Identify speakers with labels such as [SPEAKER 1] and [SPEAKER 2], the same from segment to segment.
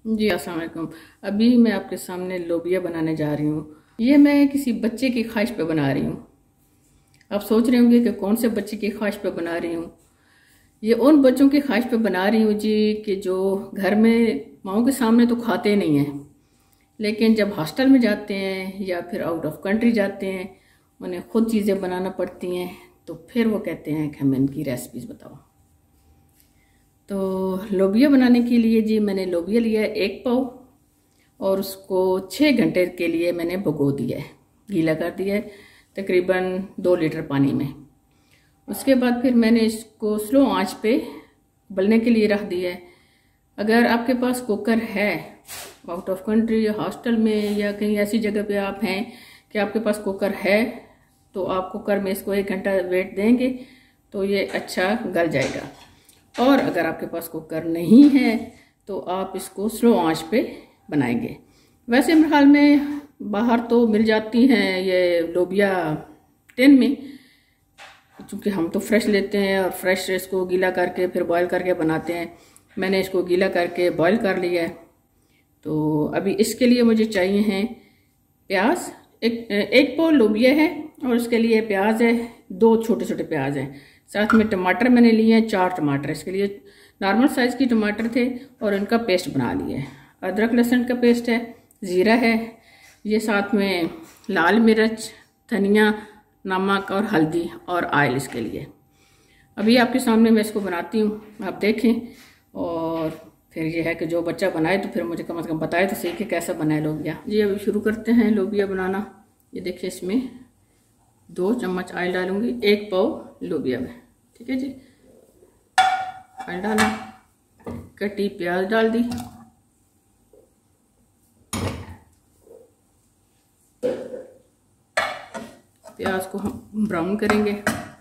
[SPEAKER 1] जी अस्सलाम वालेकुम। अभी मैं आपके सामने लोबिया बनाने जा रही हूँ। ये मैं किसी बच्चे की ख्वाहिश पे बना रही हूँ। आप सोच रहे होंगे कि कौन से बच्चे की ख्वाहिश पे बना रही हूँ। ये उन बच्चों की ख्वाहिश पे बना रही हूँ जी कि जो घर में माओ के सामने तो खाते नहीं हैं, लेकिन जब हॉस्टल में जाते हैं या फिर आउट ऑफ कंट्री जाते हैं, उन्हें खुद चीज़ें बनाना पड़ती हैं, तो फिर वो कहते हैं कि हमें इनकी रेसिपीज़ बताओ। तो लोबिया बनाने के लिए जी मैंने लोबिया लिया है 1 पाव और उसको 6 घंटे के लिए मैंने भिगो दिया है, गीला कर दिया है तकरीबन 2 लीटर पानी में। उसके बाद फिर मैंने इसको स्लो आंच पे उबलने के लिए रख दिया है। अगर आपके पास कुकर है, आउट ऑफ कंट्री या हॉस्टल में या कहीं ऐसी जगह पे आप हैं कि आपके पास कुकर है, तो आप कुकर में इसको 1 घंटा वेट देंगे तो ये अच्छा गल जाएगा। और अगर आपके पास कुकर नहीं है तो आप इसको स्लो आंच पे बनाएंगे। वैसे मेरे ख्याल में बाहर तो मिल जाती हैं ये लोबिया टिन में, क्योंकि हम तो फ्रेश लेते हैं और फ्रेश इसको गीला करके फिर बॉईल करके बनाते हैं। मैंने इसको गीला करके बॉईल कर लिया है। तो अभी इसके लिए मुझे चाहिए हैं प्याज, एक पाव लोबिया है और उसके लिए प्याज है, 2 छोटे छोटे प्याज हैं। साथ में टमाटर मैंने लिए हैं 4 टमाटर, इसके लिए नॉर्मल साइज़ की टमाटर थे और इनका पेस्ट बना लिया है। अदरक लहसुन का पेस्ट है, ज़ीरा है, ये साथ में लाल मिर्च, धनिया, नमक और हल्दी और ऑयल इसके लिए। अभी आपके सामने मैं इसको बनाती हूँ, आप देखें। और फिर ये है कि जो बच्चा बनाए तो फिर मुझे कम से कम बताए तो सही कि कैसा बनाए लोबिया। जी अभी शुरू करते हैं लोबिया बनाना। ये देखिए इसमें 2 चम्मच ऑयल डालूंगी 1 पाव लोबिया में, ठीक है जी। ऑयल डाला, कटी प्याज डाल दी, प्याज को हम ब्राउन करेंगे।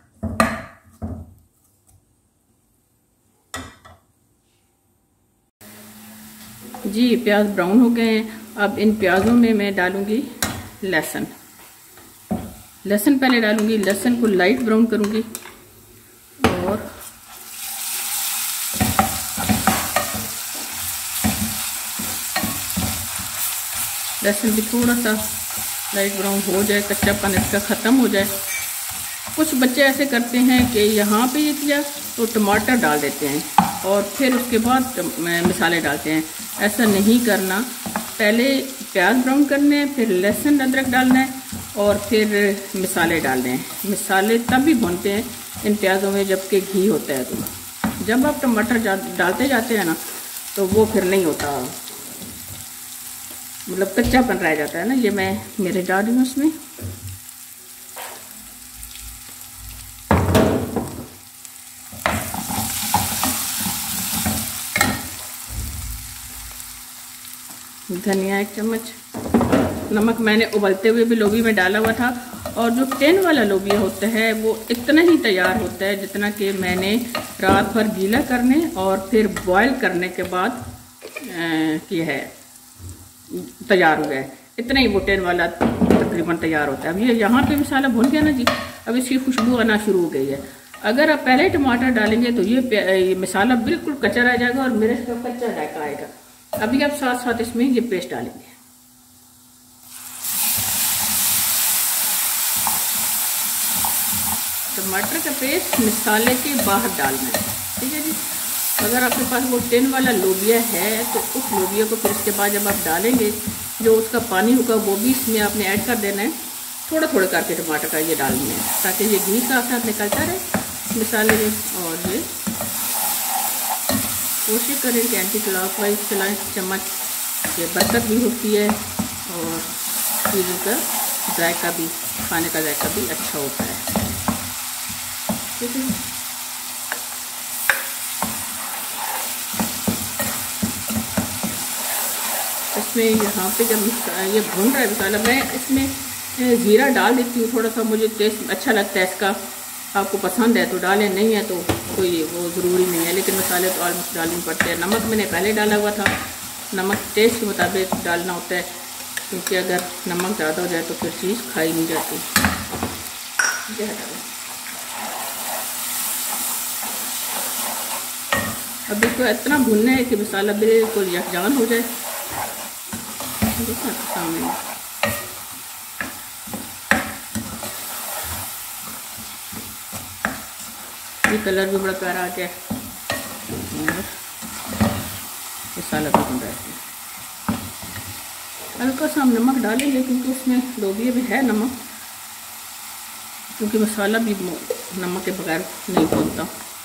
[SPEAKER 1] जी प्याज ब्राउन हो गए हैं। अब इन प्याजों में मैं डालूंगी लहसुन। लहसुन पहले डालूंगी, लहसुन को लाइट ब्राउन करूंगी और लहसुन भी थोड़ा सा लाइट ब्राउन हो जाए, कच्चापन इसका ख़त्म हो जाए। कुछ बच्चे ऐसे करते हैं कि यहाँ पे ये किया तो टमाटर डाल देते हैं और फिर उसके बाद मसाले डालते हैं। ऐसा नहीं करना, पहले प्याज ब्राउन करने हैं, फिर लहसुन अदरक डालना है और फिर मसाले डालने हैं। मसाले तब भी भूनते हैं इन प्याज़ों में जबकि घी होता है। तो जब आप टमाटर डालते जाते हैं ना तो वो फिर नहीं होता, मतलब कच्चापन रह जाता है ना। ये मैं मेरे डाल रही हूँ उसमें। धनिया 1 चम्मच, नमक मैंने उबलते हुए भी लोबिया में डाला हुआ था। और जो टिन वाला लोबिया होता है वो इतना ही तैयार होता है जितना कि मैंने रात भर गीला करने और फिर बॉईल करने के बाद किया है, तैयार हो गया है। इतना ही वो टिन वाला तकरीबन तैयार होता है। अब ये यहाँ पे मसाला भुन गया ना जी, अब इसकी खुशबू आना शुरू हो गई है। अगर आप पहले टमाटर डालेंगे तो ये मसाला बिल्कुल कच्चा रह जाएगा और मिर्च का कच्चा जायका आएगा। अभी आप साथ साथ इसमें ये पेस्ट डालेंगे। टमाटर का पेस्ट मसाले के बाहर डालना है, ठीक है जी। अगर आपके पास वो टिन वाला लोबिया है तो उस लोबिया को फिर इसके बाद जब आप डालेंगे, जो उसका पानी होगा वो भी इसमें आपने ऐड कर देना है। थोड़ा थोड़ा करके टमाटर का ये डालना है ताकि ये घी साथ साथ निकलता रहे मसाले में। और ये कोशिश करें कि एंटी क्लॉकवाइज चलाएं, चम्मच से बरकत भी होती है और चीज़ों का जायका भी, खाने का जायका भी अच्छा होता है, ठीक है। इसमें यहाँ पे जब ये भून रहा है मसाला, मैं इसमें ज़ीरा डाल देती हूँ थोड़ा सा, मुझे टेस्ट अच्छा लगता है इसका। आपको पसंद है तो डालें, नहीं है तो कोई वो ज़रूरी नहीं है, लेकिन मसाले तो ऑलमोस्ट डालने पड़ते हैं। नमक मैंने पहले डाला हुआ था, नमक टेस्ट के मुताबिक डालना होता है, क्योंकि अगर नमक ज़्यादा हो जाए तो फिर चीज़ खाई नहीं जाती। अब इसको इतना भूनना है कि मसाला बिल्कुल यकजान हो जाए। देखो सामने ये कलर भी बड़ा प्यारा आ गया और मसाला भी भून रहा है। हल्का सा हम नमक डालेंगे क्योंकि उसमें लोबिया में है नमक, क्योंकि मसाला भी नमक के बगैर नहीं भूनता।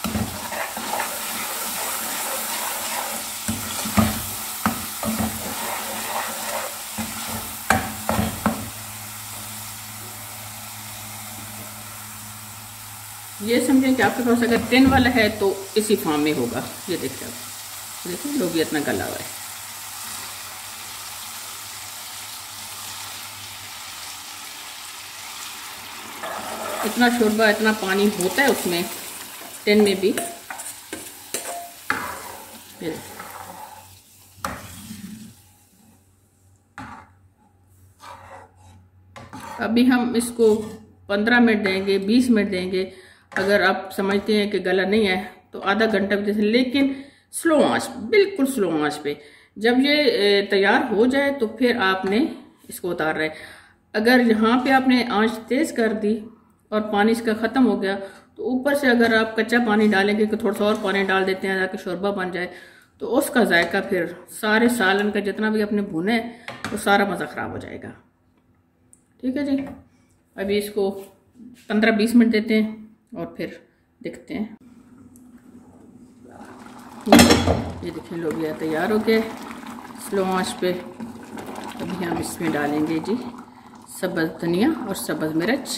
[SPEAKER 1] ये समझें कि आपके पास अगर टिन वाला है तो इसी फॉर्म में होगा। ये देखिए आप, देखिए लोबिया इतना गला हुआ है। इतना शोरबा, इतना पानी होता है उसमें टिन में भी। अभी हम इसको 15 मिनट देंगे, 20 मिनट देंगे। अगर आप समझते हैं कि गला नहीं है तो आधा घंटा भी दे, लेकिन स्लो आंच, बिल्कुल स्लो आंच पे। जब ये तैयार हो जाए तो फिर आपने इसको उतार रहे। अगर यहाँ पे आपने आंच तेज कर दी और पानी इसका ख़त्म हो गया तो ऊपर से अगर आप कच्चा पानी डालेंगे कि थोड़ा सा और पानी डाल देते हैं ताकि शोरबा बन जाए, तो उसका जायका फिर सारे सालन का जितना भी आपने भुने वो सारा मज़ा ख़राब हो जाएगा। ठीक है जी, अभी इसको 15-20 मिनट देते हैं और फिर देखते हैं। ये देखिए लोबिया तैयार हो गया स्लो आंच पे। अभी हम इसमें डालेंगे जी सब्ज़ धनिया और सब्ज़ मिर्च,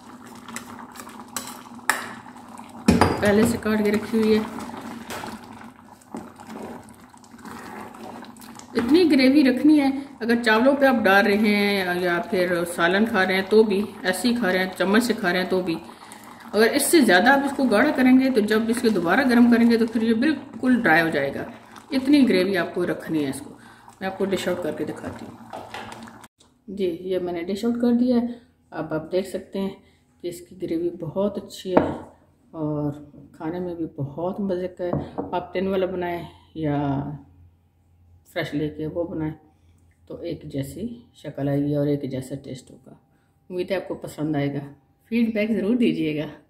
[SPEAKER 1] पहले से काट के रखी हुई है। इतनी ग्रेवी रखनी है, अगर चावलों पे आप डाल रहे हैं या फिर सालन खा रहे हैं तो भी, ऐसे ही खा रहे हैं चम्मच से खा रहे हैं तो भी, अगर इससे ज़्यादा आप इसको गाढ़ा करेंगे तो जब इसको दोबारा गर्म करेंगे तो फिर ये बिल्कुल ड्राई हो जाएगा। इतनी ग्रेवी आपको रखनी है। इसको मैं आपको डिश आउट करके दिखाती हूँ जी। ये मैंने डिश आउट कर दिया है। अब आप देख सकते हैं कि इसकी ग्रेवी बहुत अच्छी है और खाने में भी बहुत मज़े का है। आप टिन वाला बनाएं या फ्रेश लेके वो बनाएं तो एक जैसी शक्ल आएगी और एक जैसा टेस्ट होगा। उम्मीद है आपको पसंद आएगा। फीडबैक ज़रूर दीजिएगा।